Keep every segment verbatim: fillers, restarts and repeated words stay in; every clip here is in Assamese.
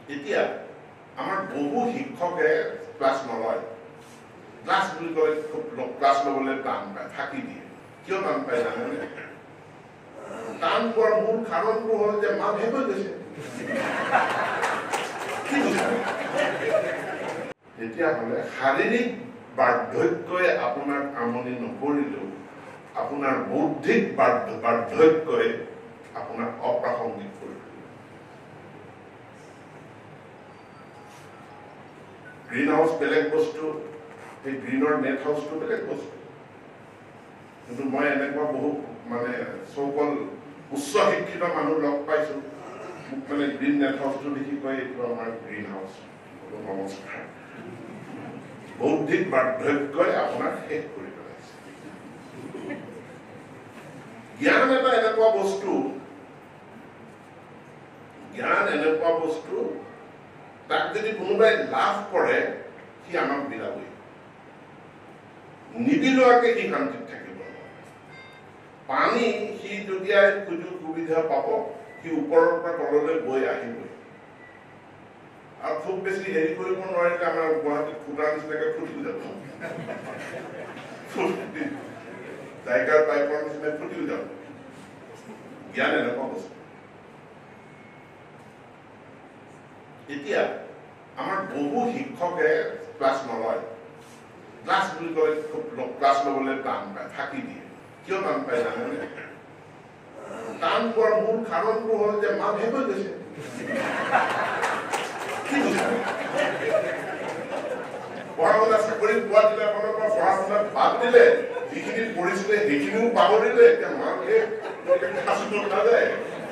এতিয়া আমাৰ বহু শিক্ষকে ক্লাছ নলয় ক্লাছ বুলি কলে ক্লাছ লবলৈ টান পায় ফাঁকি দিয়ে কিয় টান পায় জানেনে টান পোৱাৰ মূল কাৰণটো হ'ল যে মা শেষ হৈ গৈছে তেতিয়াহ'লে শাৰীৰিক বাৰ্ধক্যই আপোনাক আমনি নকৰিলেও আপোনাৰ বৌদ্ধিক বাৰ্ধক্যই আপোনাক অপ্ৰাসংগিক কৰি গ্ৰীণ হাউচ বেলেগ বস্তু সেই গ্ৰীণৰ নেট হাউচটো বেলেগ বস্তু কিন্তু মই এনেকুৱা বহু মানে চৌকল উচ্চ শিক্ষিত মানুহ লগ পাইছো মোক মানে গ্ৰীণ নেট হাউচটো দেখি কয় এইটো আমাৰ গ্ৰীণ হাউচ নমস্কাৰ বৌদ্ধিক বাৰ্ধক্যই আপোনাক শেষ কৰি পেলাইছে জ্ঞান এটা এনেকুৱা বস্তু জ্ঞান এনেকুৱা বস্তু তাক যদি কোনোবাই লাভ কৰে সি আমাক বিলাবই নিবিলোৱাকে সি শান্তিত থাকিব পানী সি যদিয়াই সুযোগ সুবিধা পাব সি ওপৰৰ পৰা তললৈ বৈ আহিবই আৰু খুব বেছি হেৰি কৰিব নোৱাৰিলে আমাৰ গুৱাহাটীত ফুটাৰ নিচিনাকে ফুটিও যাব জাইকাৰ পাইপৰ নিচিনাকে ফুটিও যাব জ্ঞান এনেকুৱা বস্তু এতিয়া আমাৰ বহু শিক্ষকে ক্লাছ নলয় ক্লাছ বুলি কলে ক্লাছ লবলৈ টান পায় ফাঁকি দিয়ে কিয় টান পায় জানেনে টান পোৱাৰ মূল কাৰণটো হ'ল যে মা শেষ হৈ গৈছে পঢ়া শুনা চাকৰি পোৱা দিনাখনৰ পৰা পঢ়া শুনাত বাদ দিলে যিখিনি পঢ়িছিলে সেইখিনিও পাহৰিলে এতিয়া মাকে সাঁচটো নাযায়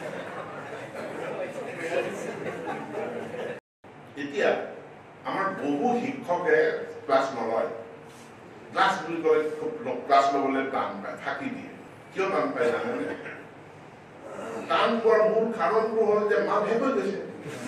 এতিয়া আমাৰ বহু শিক্ষকে ক্লাছ নলয় ক্লাছ বুলি কলে ক্লাছ লবলৈ টান পায় ফাঁকি দিয়ে কিয় টান পায় জানেনে টান পোৱাৰ মূল কাৰণটো হ'ল যে মা শেষ হৈ গৈছে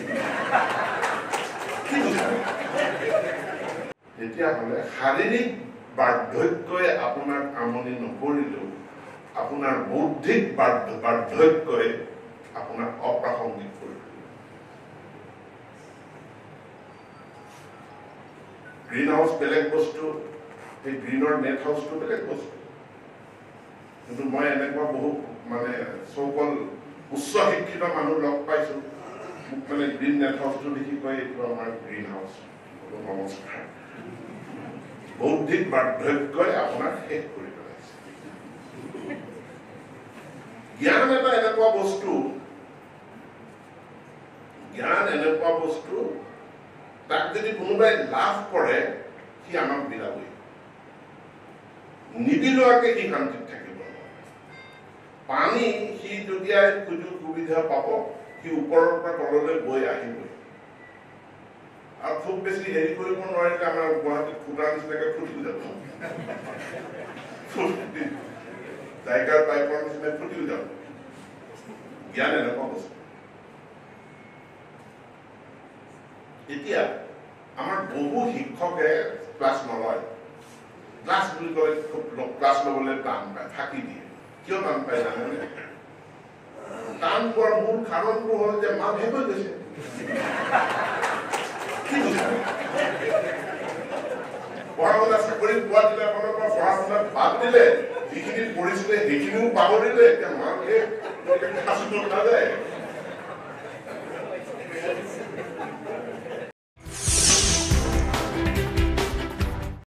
তেতিয়াহ'লে শাৰীৰিক বাৰ্ধক্যই আপোনাক আমনি নকৰিলেও আপোনাৰ বৌদ্ধিক বাৰ্ধক্যই আপোনাক অপ্ৰাসংগিক কৰি গ্ৰীণ হাউচ বেলেগ বস্তু সেই গ্ৰীণৰ নেট হাউচটো বেলেগ বস্তু কিন্তু মই এনেকুৱা বহু মানে চৌকল উচ্চ শিক্ষিত মানুহ লগ পাইছো মোক মানে গ্ৰীণ নেট হাউচটো দেখি কয় এইটো আমাৰ গ্ৰীণ হাউচ নমস্কাৰ বৌদ্ধিক বাৰ্ধক্যই আপোনাক শেষ কৰি পেলাইছে জ্ঞান এটা এনেকুৱা বস্তু জ্ঞান এনেকুৱা বস্তু তাক যদি কোনোবাই লাভ কৰে সি আমাক বিলাবই নিবিলোৱাকে সি শান্তিত থাকিব পানী সি যদিয়াই সুযোগ সুবিধা পাব সি ওপৰৰ পৰা তললৈ বৈ আহিবই আৰু খুব বেছি হেৰি কৰিব নোৱাৰিলে আমাৰ গুৱাহাটীত ফুটাৰ নিচিনাকে ফুটিও যাব জাইকাৰ পাইপৰ নিচিনাকে ফুটিও যাব জ্ঞান এনেকুৱা বস্তু এতিয়া আমাৰ বহু শিক্ষকে ক্লাছ নলয় ক্লাছ বুলি কলে ক্লাছ লবলৈ টান পায় ফাঁকি দিয়ে কিয় টান পায় জানেনে টান পোৱাৰ মূল কাৰণটো হ'ল যে মা শেষ হৈ গৈছে পঢ়া শুনা চাকৰি পোৱা দিনাখনৰ পৰা পঢ়া শুনাত বাদ দিলে যিখিনি পঢ়িছিলে সেইখিনিও পাহৰিলে এতিয়া মাকে সাঁচটো নাযায়